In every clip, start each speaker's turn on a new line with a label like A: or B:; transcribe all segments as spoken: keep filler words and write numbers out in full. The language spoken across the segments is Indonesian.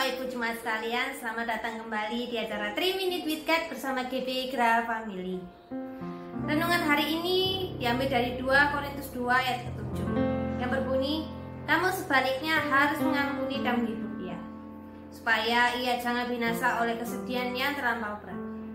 A: Bapak Ibu Jemaat sekalian, selamat datang kembali di acara three minute with God bersama G B Gra Family. Renungan hari ini diambil dari dua Korintus dua ayat ketujuh yang berbunyi, kamu sebaliknya harus mengampuni dan menghidup dia, supaya ia jangan binasa oleh kesedihan yang terlampau berat.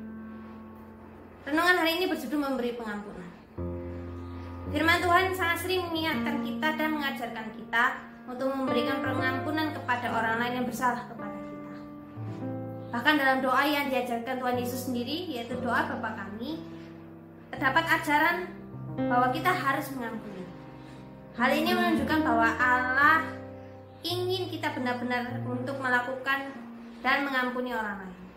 A: Renungan hari ini berjudul memberi pengampunan. Firman Tuhan sangat sering mengingatkan kita dan mengajarkan kita untuk memberikan pengampunan kepada orang lain yang bersalah kepada kita. Bahkan dalam doa yang diajarkan Tuhan Yesus sendiri, yaitu doa Bapa Kami, terdapat ajaran bahwa kita harus mengampuni. Hal ini menunjukkan bahwa Allah ingin kita benar-benar untuk melakukan dan mengampuni orang lain.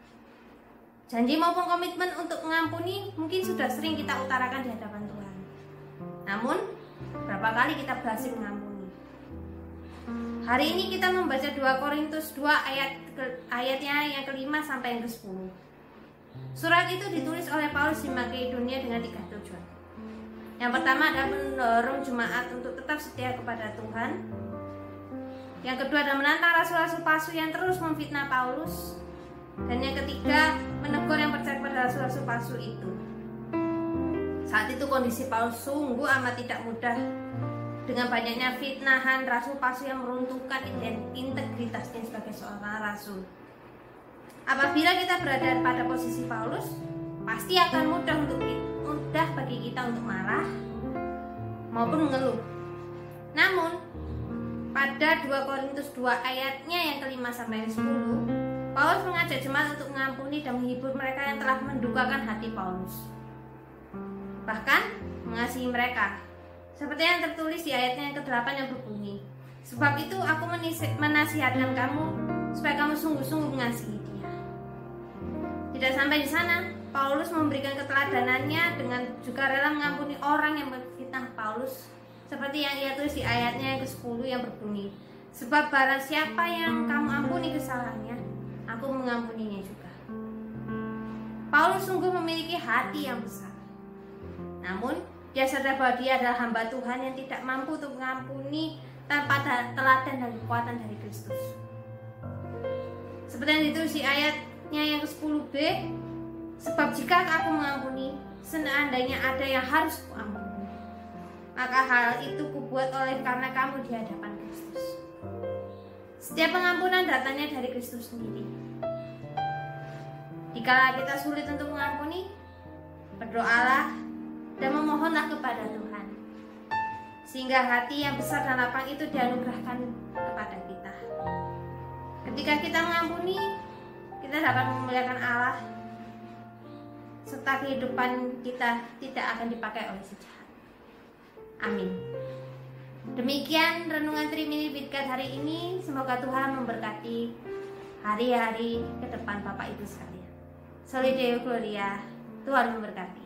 A: Janji maupun komitmen untuk mengampuni mungkin sudah sering kita utarakan di hadapan Tuhan. Namun, berapa kali kita berhasil mengampuni? Hari ini kita membaca dua Korintus dua ayat ayatnya yang kelima sampai yang kesepuluh. Surat itu ditulis oleh Paulus di Makedonia dengan tiga tujuan. Yang pertama adalah mendorong jemaat untuk tetap setia kepada Tuhan. Yang kedua adalah menantang rasul-rasul palsu yang terus memfitnah Paulus. Dan yang ketiga, menegur yang percaya kepada rasul-rasul palsu itu. Saat itu kondisi Paulus sungguh amat tidak mudah, dengan banyaknya fitnahan rasul palsu yang meruntuhkan integritasnya sebagai seorang rasul. Apabila kita berada pada posisi Paulus, pasti akan mudah untuk mudah bagi kita untuk marah maupun mengeluh. Namun, pada dua Korintus dua ayatnya yang kelima sampai sepuluh, Paulus mengajak jemaat untuk mengampuni dan menghibur mereka yang telah mendukakan hati Paulus. Bahkan mengasihi mereka. Seperti yang tertulis di ayatnya yang kedelapan yang berbunyi, sebab itu aku menasihatkan kamu supaya kamu sungguh-sungguh mengasihi dia. Tidak sampai di sana, Paulus memberikan keteladanannya dengan juga rela mengampuni orang yang memfitnah Paulus, seperti yang ia tulis di ayatnya yang kesepuluh yang berbunyi, sebab barang siapa yang kamu ampuni kesalahannya, aku mengampuninya juga. Paulus sungguh memiliki hati yang besar. Namun, dia sadar bahwa dia adalah hamba Tuhan yang tidak mampu untuk mengampuni tanpa teladan dan kekuatan dari Kristus. Seperti yang ditulis di ayatnya yang kesepuluh b, sebab jika aku mengampuni, seandainya ada yang harus kuampuni, maka hal itu kubuat oleh karena kamu di hadapan Kristus. Setiap pengampunan datangnya dari Kristus sendiri. Jika kita sulit untuk mengampuni, berdoalah dan memohonlah kepada Tuhan, sehingga hati yang besar dan lapang itu dianugerahkan kepada kita. Ketika kita mengampuni, kita dapat memuliakan Allah, serta kehidupan kita tidak akan dipakai oleh si jahat. Amin. Demikian renungan three minute with God hari ini. Semoga Tuhan memberkati hari-hari ke depan Bapak Ibu sekalian. Soli Deo Gloria, Tuhan memberkati.